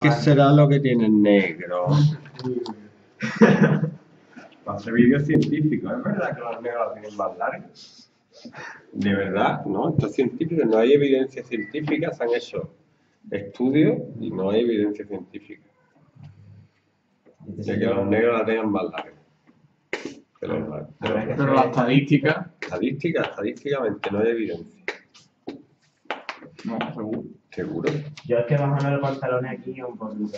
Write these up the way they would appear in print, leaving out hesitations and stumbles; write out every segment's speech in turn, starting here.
¿Qué será lo que tiene en negro? Va a ser vídeo científico. ¿Es verdad que los negros la tienen más larga? De verdad, ¿no? Esto es científico. No hay evidencia científica. Se han hecho estudios y no hay evidencia científica de que los negros la tengan más larga. Pero la estadística... Estadísticamente no hay evidencia. No, seguro. ¿Seguro? Yo es que bajando los pantalones aquí un poquito.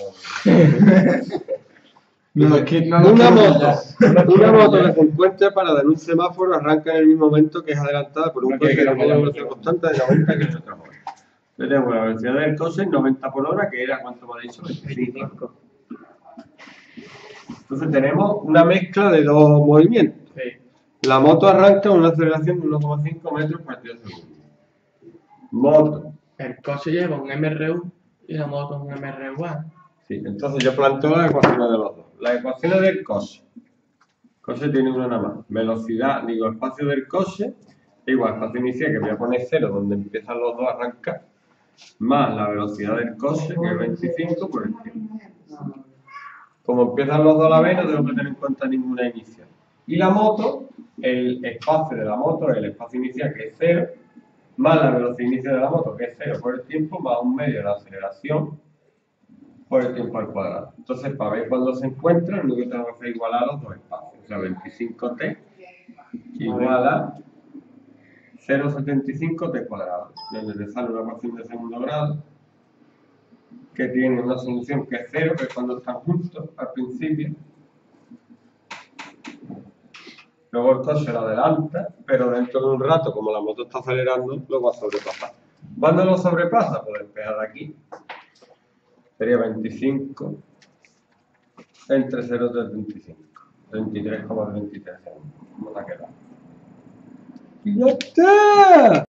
Una moto que se encuentra parada en un semáforo arranca en el mismo momento que es adelantada por un coche de velocidad constante de 90 km/h. Tenemos la velocidad del coche en 90 por hora, que era, ¿cuánto me ha dicho? 25. Entonces tenemos una mezcla de dos movimientos. Sí. La moto arranca con una aceleración de 1,5 metros por segundo. Moto. El coche lleva un MRU y la moto un MRU-A. Sí, entonces yo planteo las ecuaciones de los dos. Las ecuaciones del coche. El coche tiene una nada más. Velocidad, digo, espacio del coche, igual espacio inicial, que voy a poner 0, donde empiezan los dos a arrancar, más la velocidad del coche, que es 25 por el tiempo. Como empiezan los dos a la vez, no tengo que tener en cuenta ninguna inicial. Y la moto, el espacio de la moto es el espacio inicial, que es 0, más la velocidad inicial de la moto, que es 0 por el tiempo, más un medio de la aceleración por el tiempo al cuadrado. Entonces, para ver cuándo se encuentran, lo que tengo que hacer es igualar los dos espacios. O sea, 25t igual a 0,75t cuadrado. Donde le sale una ecuación de segundo grado que tiene una solución que es 0, que es cuando están juntos al principio. Luego el coche lo adelanta, pero dentro de un rato, como la moto está acelerando, lo va a sobrepasar. ¿Cuándo lo sobrepasa? Pues despejar de aquí. Sería 25 entre 0 y 25. 33,33 segundos. Vamos a quedar. ¡Y ya está!